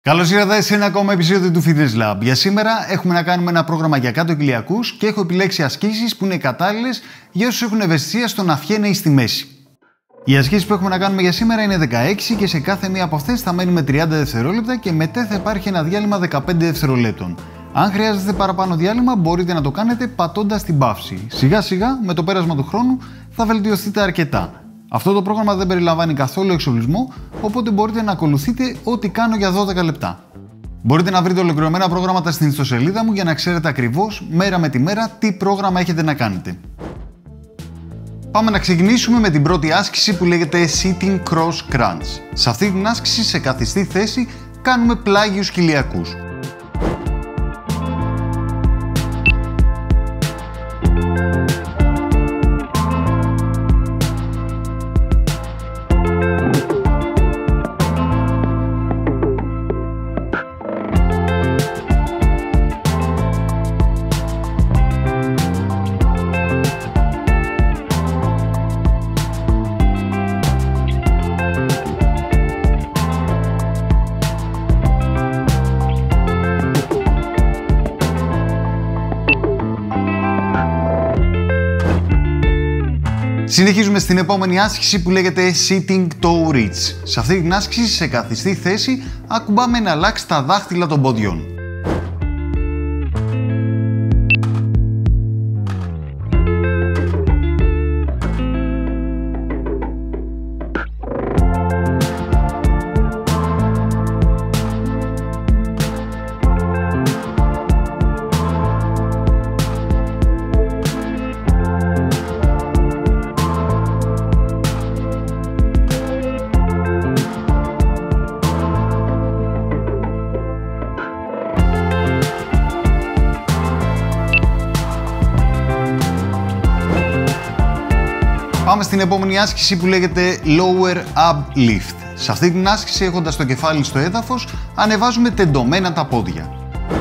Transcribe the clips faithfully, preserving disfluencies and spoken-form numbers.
Καλώς ήρθατε σε ένα ακόμα επεισόδιο του Fitness Lab. Για σήμερα έχουμε να κάνουμε ένα πρόγραμμα για κάτω κοιλιακούς και έχω επιλέξει ασκήσεις που είναι κατάλληλες για όσους έχουν ευαισθησία στο να φιένει στη μέση. Οι ασκήσεις που έχουμε να κάνουμε για σήμερα είναι δεκαέξι και σε κάθε μία από αυτές θα μένουμε τριάντα δευτερόλεπτα και μετά θα υπάρχει ένα διάλειμμα δεκαπέντε δευτερολέπτων. Αν χρειάζεται παραπάνω διάλειμμα, μπορείτε να το κάνετε πατώντας την παύση. Σιγά σιγά, με το πέρασμα του χρόνου, θα βελτιωθείτε αρκετά. Αυτό το πρόγραμμα δεν περιλαμβάνει καθόλου εξοπλισμό, οπότε μπορείτε να ακολουθείτε ό,τι κάνω για δώδεκα λεπτά. Μπορείτε να βρείτε ολοκληρωμένα προγράμματα στην ιστοσελίδα μου για να ξέρετε ακριβώς, μέρα με τη μέρα, τι πρόγραμμα έχετε να κάνετε. Πάμε να ξεκινήσουμε με την πρώτη άσκηση που λέγεται Sitting Cross Crunch. Σε αυτή την άσκηση, σε καθιστή θέση, κάνουμε πλάγιους κοιλιακούς. Συνεχίζουμε στην επόμενη άσκηση που λέγεται Sitting Toe Reach. Σε αυτή την άσκηση, σε καθιστή θέση, ακουμπάμε ένα λάξ στα δάχτυλα των ποδιών. Πάμε στην επόμενη άσκηση που λέγεται Lower Ab Lift. Σε αυτή την άσκηση, έχοντας το κεφάλι στο έδαφος, ανεβάζουμε τεντωμένα τα πόδια.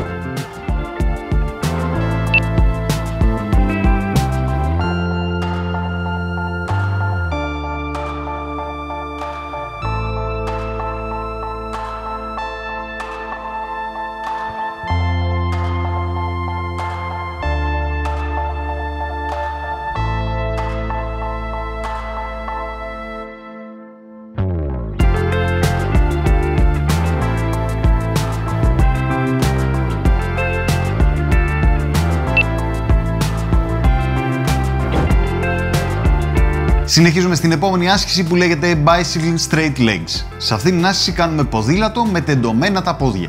Συνεχίζουμε στην επόμενη άσκηση που λέγεται Bicycle Straight Legs. Σε αυτήν την άσκηση κάνουμε ποδήλατο με τεντωμένα τα πόδια.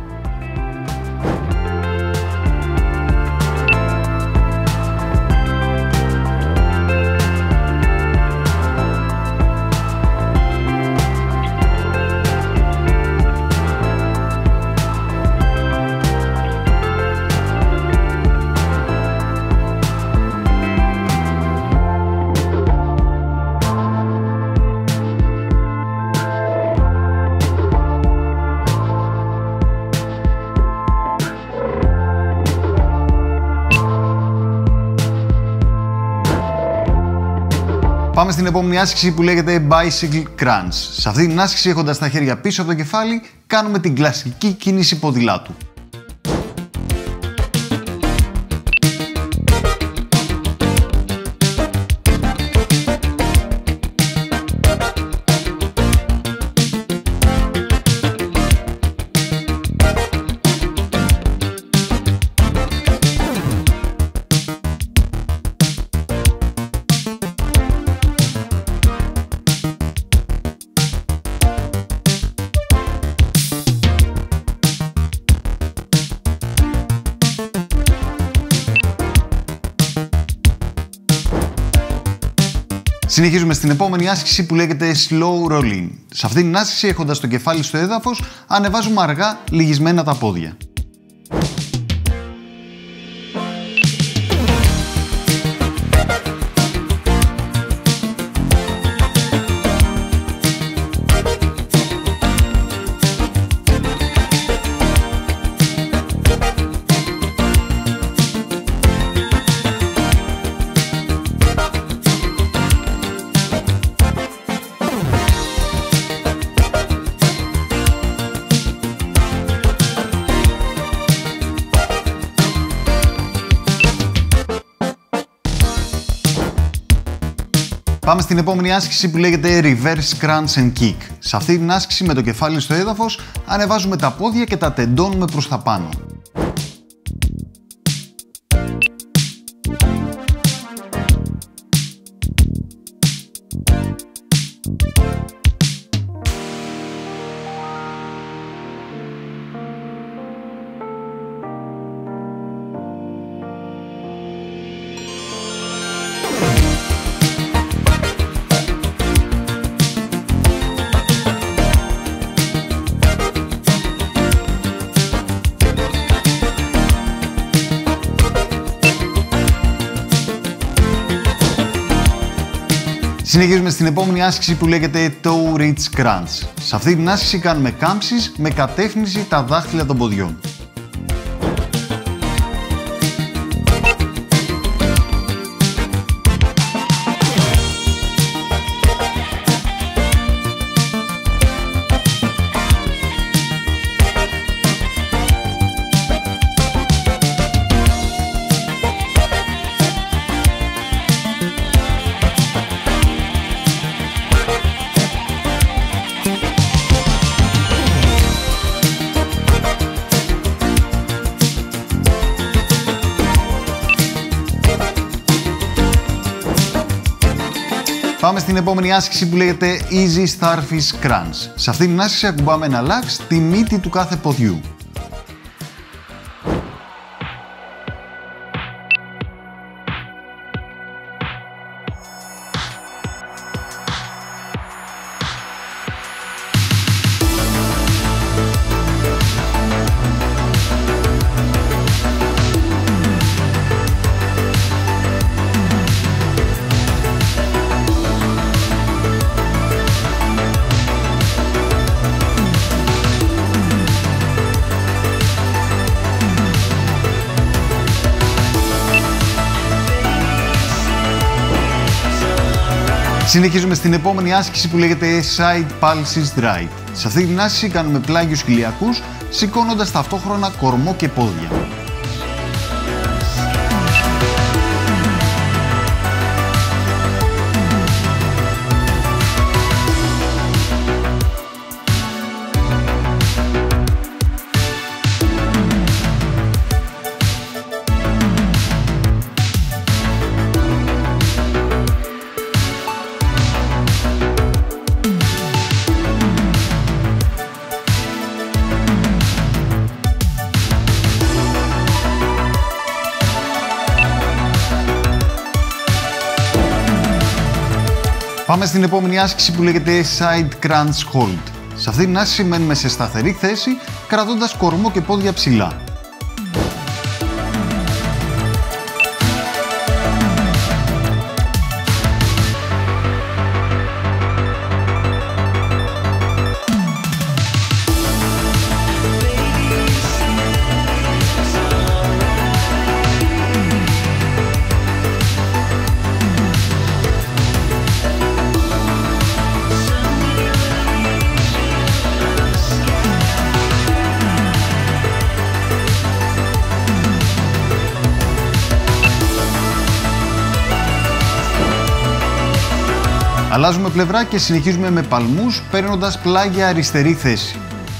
Πάμε στην επόμενη άσκηση που λέγεται Bicycle Crunch. Σε αυτή την άσκηση, έχοντας τα χέρια πίσω από το κεφάλι, κάνουμε την κλασική κίνηση ποδηλάτου. Συνεχίζουμε στην επόμενη άσκηση που λέγεται Slow Rolling. Σε αυτή την άσκηση, έχοντας το κεφάλι στο έδαφος, ανεβάζουμε αργά λυγισμένα τα πόδια. Πάμε στην επόμενη άσκηση που λέγεται Reverse Crunch and Kick. Σε αυτή την άσκηση με το κεφάλι στο έδαφος ανεβάζουμε τα πόδια και τα τεντώνουμε προς τα πάνω. Συνεχίζουμε στην επόμενη άσκηση που λέγεται Toe Reach Crunch. Σε αυτή την άσκηση κάνουμε κάμψεις με κατεύθυνση τα δάχτυλα των ποδιών. Πάμε στην επόμενη άσκηση που λέγεται Easy Starfish Crunch. Σε αυτή την άσκηση ακουμπάμε ένα λάξ στη μύτη του κάθε ποδιού. Συνεχίζουμε στην επόμενη άσκηση που λέγεται Side Pulses Right. Σε αυτή την άσκηση κάνουμε πλάγιους ηλιακούς, σηκώνοντας ταυτόχρονα κορμό και πόδια. Πάμε στην επόμενη άσκηση που λέγεται Side Crunch Hold. Σε αυτή την άσκηση μένουμε σε σταθερή θέση, κρατώντας κορμό και πόδια ψηλά. Αλλάζουμε πλευρά και συνεχίζουμε με παλμούς, παίρνοντας πλάγια αριστερή θέση.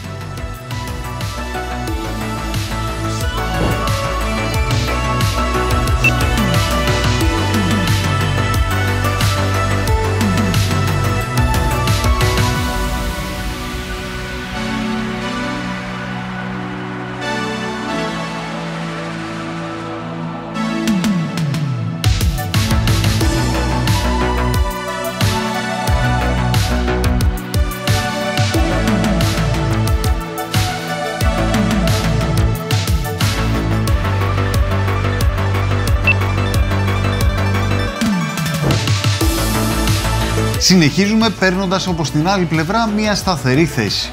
Συνεχίζουμε παίρνοντας όπως την άλλη πλευρά μία σταθερή θέση.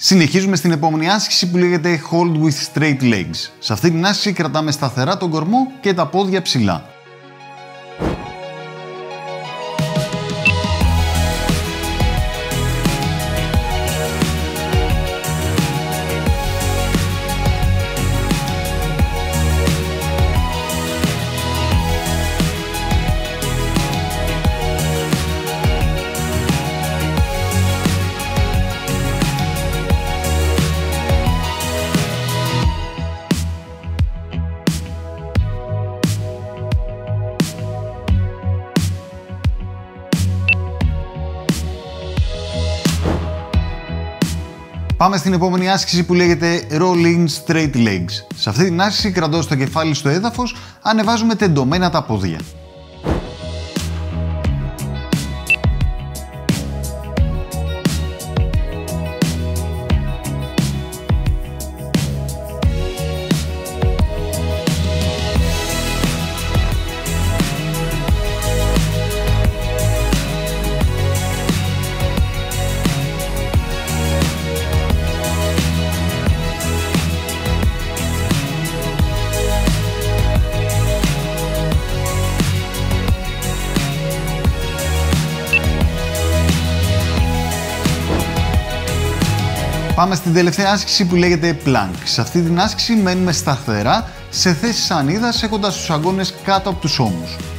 Συνεχίζουμε στην επόμενη άσκηση που λέγεται Hold with straight legs. Σε αυτή την άσκηση κρατάμε σταθερά τον κορμό και τα πόδια ψηλά. Πάμε στην επόμενη άσκηση που λέγεται Roll in straight legs. Σε αυτή την άσκηση, κρατώντας το κεφάλι στο έδαφος, ανεβάζουμε τεντωμένα τα πόδια. Πάμε στην τελευταία άσκηση που λέγεται Plank. Σε αυτή την άσκηση μένουμε σταθερά σε θέση σανίδας έχοντας τους αγκώνες κάτω από τους ώμους.